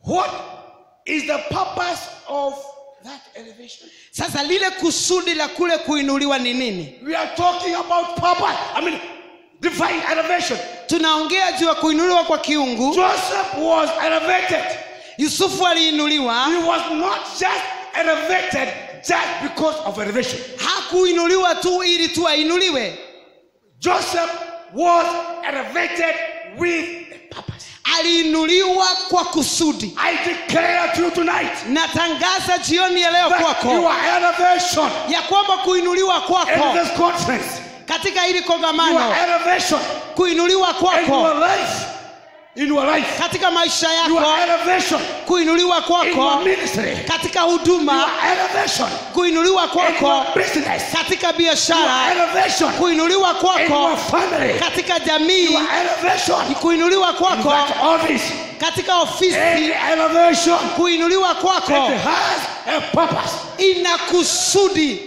What is the purpose of that elevation? Sasa lile kusudi la kule kuinuliwa ni nini? We are talking about purpose. Divine elevation. Tunaongea juu ya kuinuliwa kwa kiungu. Joseph was elevated. Yusufu aliinuliwa. He was not just elevated just because of elevation. Hakuinuliwa tu ili tu ainuliwe. Joseph was elevated with a purpose. Aliinuliwa kwa kusudi. I declare to you tonight, natangaza jioni ya leo kwako, your elevation ya kwamba kuinuliwa kwako in this conference, katika hili kongamano, your elevation kuinuliwa in kwako your life, katika maisha yako, your elevation kuinuliwa in your kwako ministry, katika huduma, your elevation kuinuliwa in kwako your business, katika your biashara, elevation kuinuliwa in kwako your family, katika jamii, your elevation kuinuliwa in kwako that office, katika ofisi, any elevation kuinuliwa kwako it has a purpose. ina kusudi.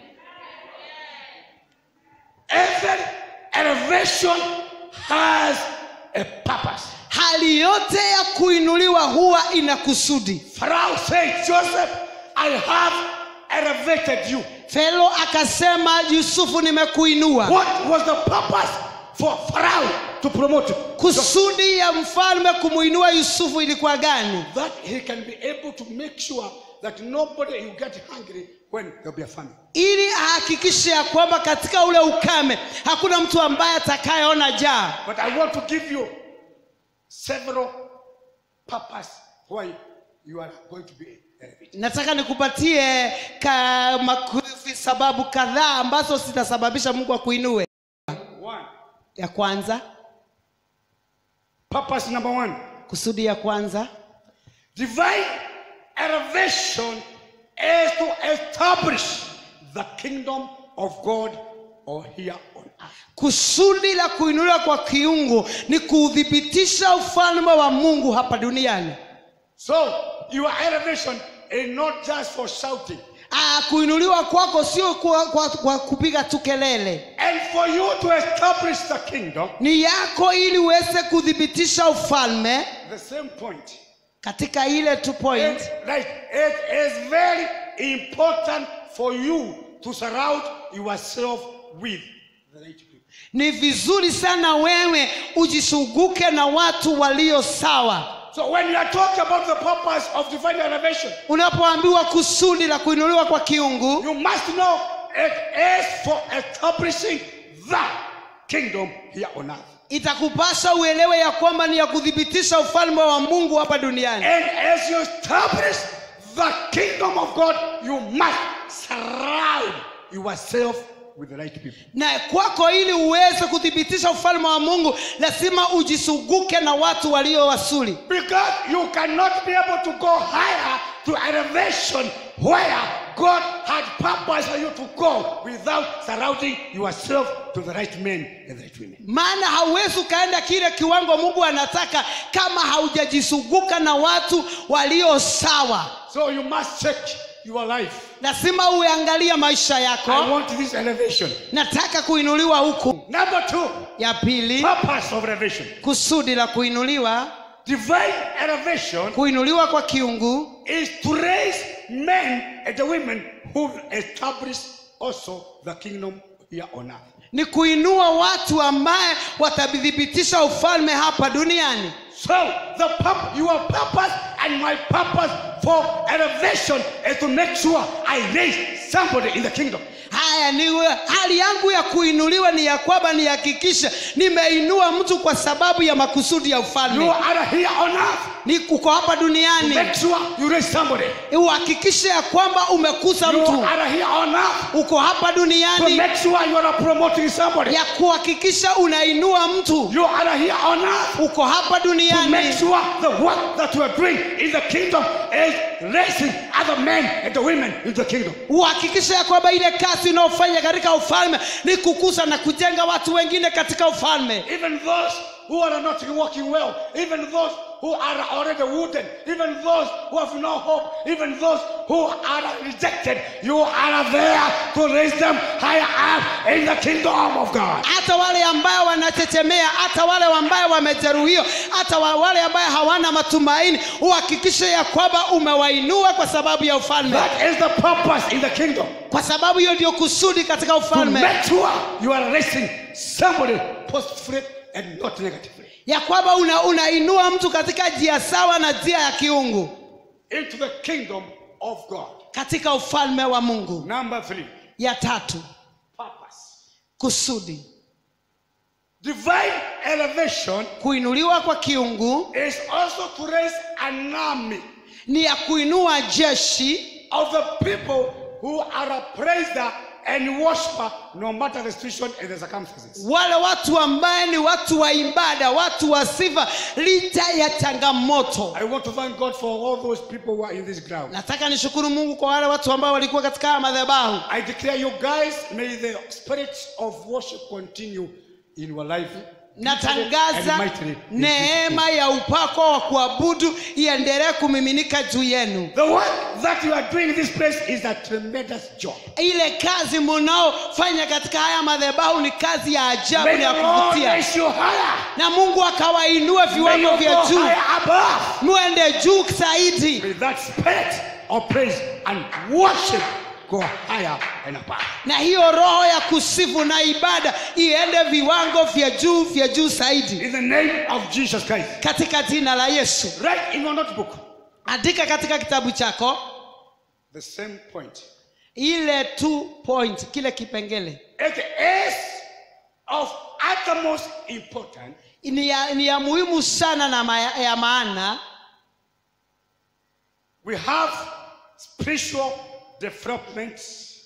Every elevation has a purpose. Hali yote ya kuinuliwa huwa ina kusudi. Pharaoh said, Joseph, I have elevated you. Farao akasema, Yusufu nimekuinua. What was the purpose for Pharaoh to promote him? Kusudi ya mfalme kumuinua Yusufu ilikuwa gani? That he can be able to make sure that nobody will get hungry when there will be a famine. Ili ahakikishe ya kwamba katika ule ukame hakuna mtu ambaye atakayeona njaa. But I want to give you several purposes why you are going to be elevated. Nataka nikupatie sababu kadhaa ambazo zitasababisha Mungu akuinue. Ya kwanza, purpose number 1. kusudi ya kwanza, divine elevation is to establish the kingdom of God or here on earth. kusudi la kuinuliwa kwa kiungu ni kudhibitisha ufalme wa Mungu hapa duniani. So your elevation is not just for shouting. Kuinuliwa kwako sio kwa kupiga tu kelele. And for you to establish the kingdom, ni yako ili uweze kudhibitisha ufalme. The same point. Katika ile 2 point. It is very important for you to surround yourself with the right people. Ni vizuri sana wewe ujisuguke na watu walio sawa. So when you are talking about the purpose of divine elevation, unapoambiwa kusudi la kuinuliwa kwa kiungu, you must know it is for establishing the kingdom here on earth. Itakupasha uelewe ya kwamba ni ya kudhibitisha ufalme wa Mungu hapa duniani. And as you establish the kingdom of God, you must surround yourself with the right people. Na kwako ili uweze kudhibitisha ufalme wa Mungu, lazima ujisuguke na watu walio wasuli. Because you cannot be able to go higher to elevation where God had purpose for you to go without surrounding yourself to the right men and the right women. Maana hauwezi kaenda kile kiwango Mungu anataka kama haujajisuguka na watu walio sawa. So you must check your life. Lazima uangalie maisha yako. I want this elevation. Nataka kuinuliwa huku. Number 2. Ya pili, purpose of elevation. Kusudi la kuinuliwa. Divine elevation. Kuinuliwa kwa kiungu is to raise men and the women who establish also the kingdom here on earth. Ni kuinua watu ambaye watabidhibitisha ufalme hapa duniani. So your purpose and my purpose for elevation is to make sure I raise somebody in the kingdom. Haya ni hali yangu ya kuinuliwa ni ya kwamba nihakikisha nimeinua mtu kwa sababu ya makusudi ya ufalme. You are here on earth. Ni uko hapa duniani. Make sure you raise somebody. Uhakikishe ya kwamba umekuza mtu. You are here on earth. Uko hapa duniani. To make sure you are promoting somebody. Ya kuhakikisha unainua mtu. You are here on earth. Uko hapa duniani. To make sure the work that you are doing in the kingdom is raising other men and the women in the kingdom. Uhakikishe ya kwamba ile kazi unaofanya katika ufalme ni kukuza na kujenga watu wengine katika ufalme. Even those who are not walking well, even those who are already wooden, even those who have no hope, even those who are rejected, you are there to raise them higher up in the kingdom of God. Hata wale ambao wanachechemea, hata wale ambao wamejeruhiwa, hata wale ambao hawana matumaini, uhakikishe ya kwamba umewainua kwa sababu ya ufalme. That is the purpose in the kingdom. Kwa sababu hiyo ndio kusudi katika To ufalme. make sure you are raising somebody positively and not negatively. Ya kwamba unainua mtu katika njia sawa na njia ya kiungu. Into the kingdom of God. Katika ufalme wa Mungu. Number 3. Ya 3. Purpose. Kusudi. Divine elevation Kuinuliwa kwa kiungu is also to raise an army ni ya kuinua jeshi of the people who are a praiser and worshiper no matter the situation and the circumstances. wale watu ambaye ni watu wa ibada, watu wa sifa licha ya changamoto. I want to thank God for all those people who are in this ground. Nataka nishukuru Mungu kwa wale watu ambao walikuwa katika madhabahu. I declare you guys, may the spirit of worship continue in your life. Natangaza neema ya upako wa kuabudu iendelee kumiminika juu yenu. The work that you are doing in this place is a tremendous job. Ile kazi mnaofanya katika haya madhabahu ni kazi ya ajabu May na ya the Lord kuvutia. raise you higher. Na Mungu akawainua May viwango you vya go juu. higher above. Muende juu zaidi. May that spirit of praise and worship go higher and above. Na hiyo roho ya kusifu na ibada iende viwango vya juu zaidi. In the name of Jesus Christ. Katika jina la Yesu. Write in your notebook Andika katika kitabu chako the same point. ile 2 point, kile kipengele. It is of utmost importance Ni ya muhimu sana na ya maana. we have spiritual development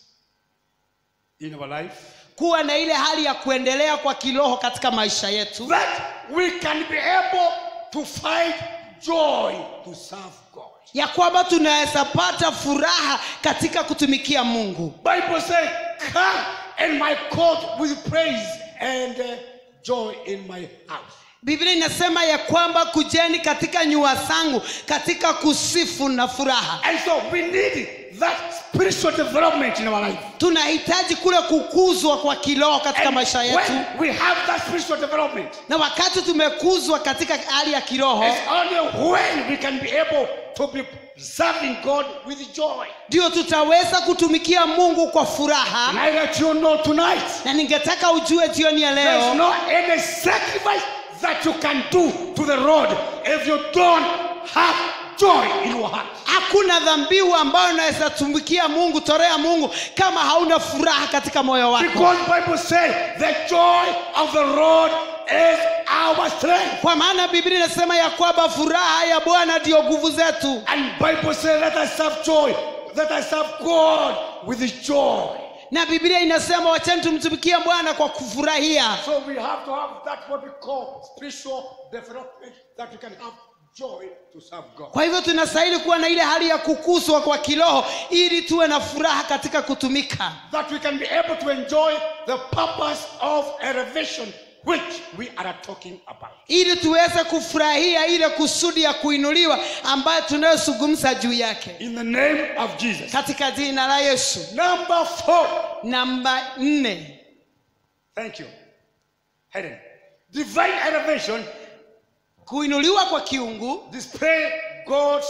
in our life, Kuwa na ile hali ya kuendelea kwa kiroho katika maisha yetu. that we can be able to find joy to serve God. Ya kwamba tunaweza pata furaha katika kutumikia Mungu. Bible says, come in my court with praise and joy in my house. Biblia inasema ya kwamba kujeni katika nyua zangu katika kusifu na furaha. And so we need that spiritual development in our life. Tunahitaji kule kukuzwa kwa kiroho katika And maisha yetu. when we have that spiritual development, Na wakati tumekuzwa katika hali ya kiroho, it's only when we can be able to be serving God with joy. ndio tutaweza kutumikia Mungu kwa furaha. And I let you know tonight, Na ningetaka ujue jioni ya there's leo, no any sacrifice that you can do to the Lord if you don't have joy in your heart. hakuna dhambiu ambayo unaweza tumikia Mungu, torea Mungu kama hauna furaha katika moyo wako. Because Bible says the joy of the Lord is our strength. Kwa maana Biblia inasema ya kwamba furaha ya Bwana ndio nguvu zetu. And Bible says let us have joy, let us serve God with joy. Na Biblia inasema wacheni tumtumikie Bwana kwa kufurahia. So we have to have that what we call spiritual development, that we can have joy to serve God. Kwa hivyo tunastahili kuwa na ile hali ya kukuzwa kwa kiroho ili tuwe na furaha katika kutumika. That we can be able to enjoy the purpose of elevation which we are talking about. Ili tuweze kufurahia ile kusudi ya kuinuliwa ambayo tunayozungumza juu yake. In the name of Jesus. Katika jina la Yesu. Number 4. Namba 4. Thank you. Helen. Divine elevation Kuinuliwa kwa kiungu display God's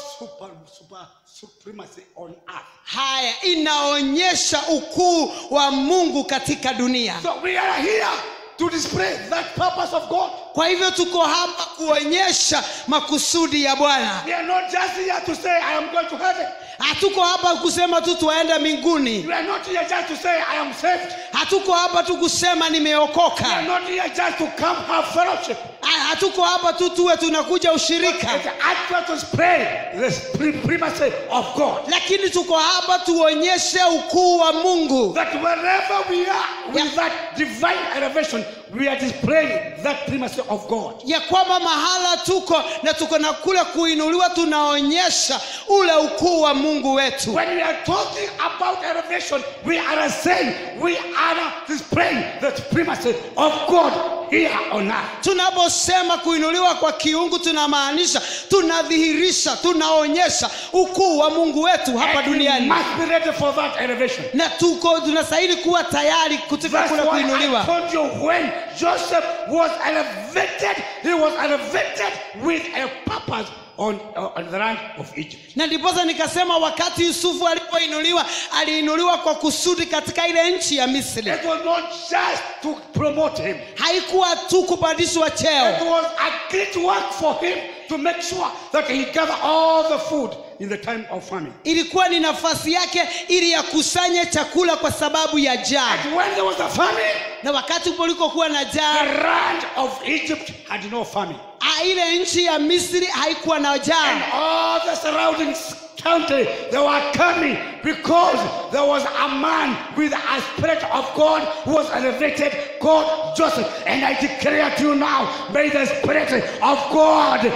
supremacy on earth. haya inaonyesha ukuu wa Mungu katika dunia. So we are here to display that purpose of God. Kwa hivyo tuko hapa kuonyesha makusudi ya Bwana. We are not just here to say I am going to heaven. Hatuko hapa kusema tu tuaenda mbinguni. We are not here just to say I am saved. Hatuko hapa tu kusema We are nimeokoka. not here just to come have fellowship. Hatuko hapa tu tuwe tunakuja It's ushirika. actually to display the supremacy of God. Lakini tuko hapa tuonyeshe ukuu wa Mungu. That wherever we are with that divine elevation, we are displaying that primacy of God. Ya kwamba mahala tuko na tuko na kule kuinuliwa tunaonyesha ule ukuu wa Mungu wetu. When we are talking about elevation, we are saying we are displaying the primacy of God here on earth. Tunaposema kuinuliwa kwa kiungu tunamaanisha tunadhihirisha, tunaonyesha ukuu wa Mungu wetu hapa And we duniani. must be ready for that elevation. Na tunastahili kuwa tayari kutika That's kule why I kuinuliwa. told you when Joseph was elevated, he was elevated with a purpose on the land of Egypt. Na ndiposa nikasema wakati Yusufu alipoinuliwa, aliinuliwa kwa kusudi katika ile nchi ya Misri. It was not just to promote him. Haikuwa tu kupandishwa cheo. It was a great work for him to make sure that he gathered all the food in the time of famine. Ilikuwa ni nafasi yake ili yakusanye chakula kwa sababu ya njaa. And when there was a famine, Na wakati ulikokuwa na the njaa, land of Egypt had no famine. ile nchi ya Misri haikuwa na And njaa. all the surrounding country, they were coming because there was a man with a spirit of God who was elevated, called Joseph. And I declare to you now, may the spirit of God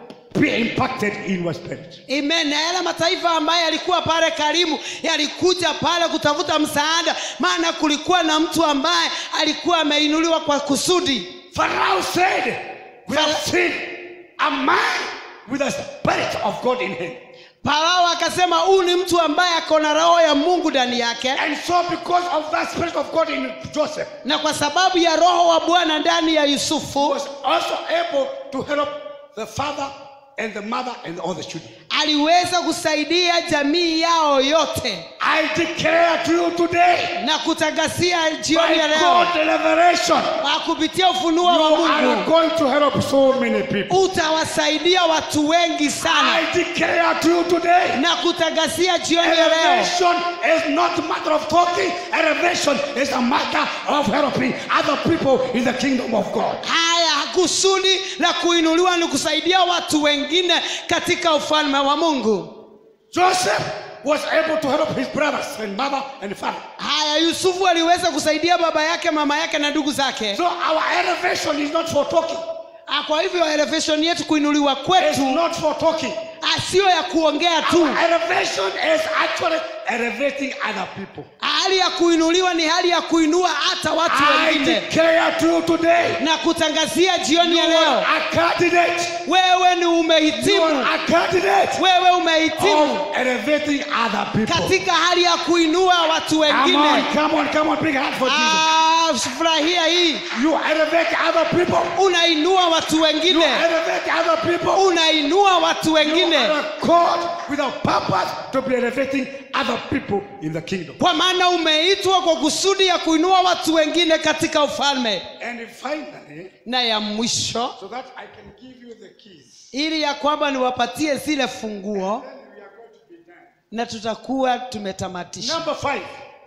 be impacted in your spirit. Amen. Na yale mataifa ambayo yalikuwa pale karibu yalikuja pale kutafuta msaada, maana kulikuwa na mtu ambaye alikuwa ameinuliwa kwa kusudi. Pharaoh said, we have seen a man with a spirit of God in him. Farao akasema huyu ni mtu ambaye akona roho ya Mungu ndani yake. And so because of that spirit of God in Joseph, Na kwa sababu ya roho wa Bwana ndani ya Yusufu, was also able to help the father and the mother and all the children. aliweza kusaidia jamii yao yote. I declare to you today, Na kutangazia jioni ya by leo, God's revelation, kwa kupitia ufunuo wa you are Mungu, going to help so many people. utawasaidia watu wengi sana. I declare to you today, Na kutangazia jioni ya leo, elevation is not a matter of talking. Elevation is a matter of helping other people in the kingdom of God. haya kusudi la kuinuliwa ni kusaidia watu wengine katika ufalme wa Mungu. Joseph was able to help his brothers and mother and father. Haya, Yusufu aliweza kusaidia baba yake, mama yake na ndugu zake. So our elevation is not for talking. Kwa hivyo elevation yetu, kuinuliwa It's kwetu, not for talking. sio ya kuongea tu. Our elevation is actually elevating other people. Hali ya kuinuliwa ni hali ya kuinua hata watu I wengine. declare to you today, Na kutangazia jioni you ya are leo, a candidate. wewe ni You umehitimu, are a candidate wewe umehitimu of elevating other people. katika hali ya kuinua watu Come on, wengine. come on, come on, big hand for Jesus. Furahia hii. You elevate other people. Unainua watu You wengine, elevate other people. unainua watu You wengine, are called with a purpose to be elevating other people in the kingdom. kwa maana umeitwa kwa kusudi ya kuinua watu wengine katika ufalme. And finally, Na ya mwisho, so that I can give you the keys, ili ya kwamba niwapatie zile funguo, then we are going to be done. na tutakuwa tumetamatisha. Number 5,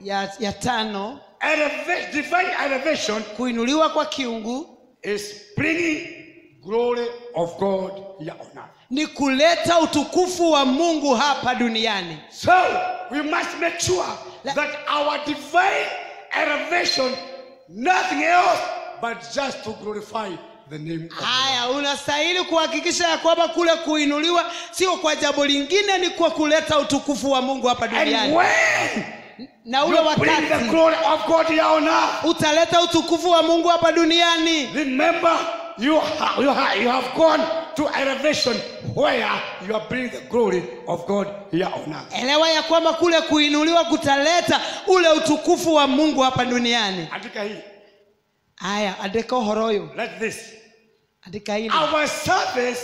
Ya tano, divine elevation kuinuliwa kwa kiungu is bringing glory of God here on earth. ni kuleta utukufu wa Mungu hapa duniani. So we must make sure that our divine elevation, nothing else but just to glorify the name of God. Haya, unastahili kuhakikisha ya kwamba kule kuinuliwa sio kwa jambo lingine, ni kwa kuleta utukufu wa Mungu hapa And duniani. when Na ule you bring the wakati glory of God here on earth, utaleta utukufu wa Mungu hapa duniani, remember you have gone to elevation where you are bringing the glory of God here on earth. elewa ya kwamba kule kuinuliwa kutaleta ule utukufu wa Mungu hapa duniani. Andika hii. Haya, andika uhoro uyu, Like this. andika hili. Our service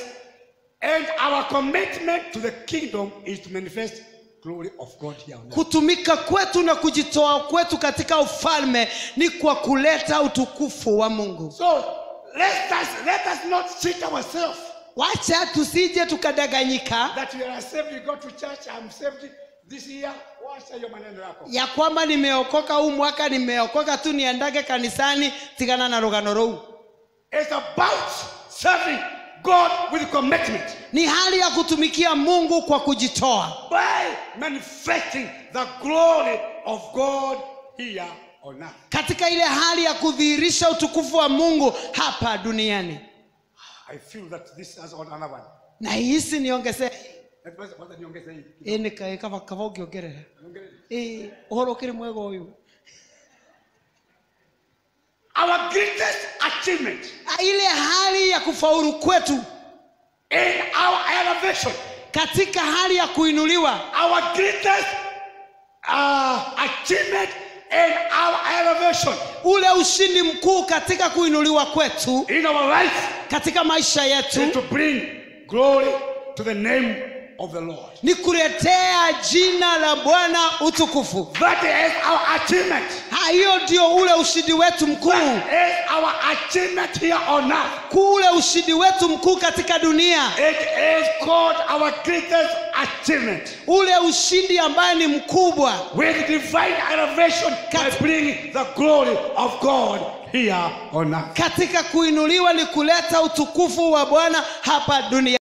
and our commitment to the kingdom is to manifest glory of God here on earth. Kutumika kwetu na kujitoa kwetu katika ufalme ni kwa kuleta utukufu wa Mungu. So let us not cheat ourselves Wacha tusije tukadanganyika that we are saved. You go to church, I'm saved this year. Wacha hiyo maneno yako. ya kwamba nimeokoka huu mwaka, nimeokoka tu niandage kanisani, tigana na rugano rou. It's about serving God with commitment, Ni hali ya kutumikia Mungu kwa kujitoa, by manifesting the glory of God here on earth. katika ile hali ya kudhihirisha utukufu wa Mungu hapa duniani. I feel that this is on another one. Na hisi niongeze Kwanza niongeze hii. ene kava ukiongerera uhoro kiri mwego uyu. Our greatest achievement ile hali ya kufaulu kwetu, in our elevation, katika hali ya kuinuliwa, our greatest achievement in our elevation, ule ushindi mkuu katika kuinuliwa kwetu in our life, katika maisha is yetu, to bring glory to the name of the Lord. ni kuletea jina la Bwana utukufu. That is our achievement. Hiyo ndio ule ushindi wetu mkuu. That is our achievement here on earth. Ule ushindi wetu mkuu katika dunia. It is called our greatest achievement. Ule ushindi ambaye ni mkubwa. With divine elevation by bringing the glory of God here on earth. Katika kuinuliwa ni kuleta utukufu wa Bwana hapa dunia.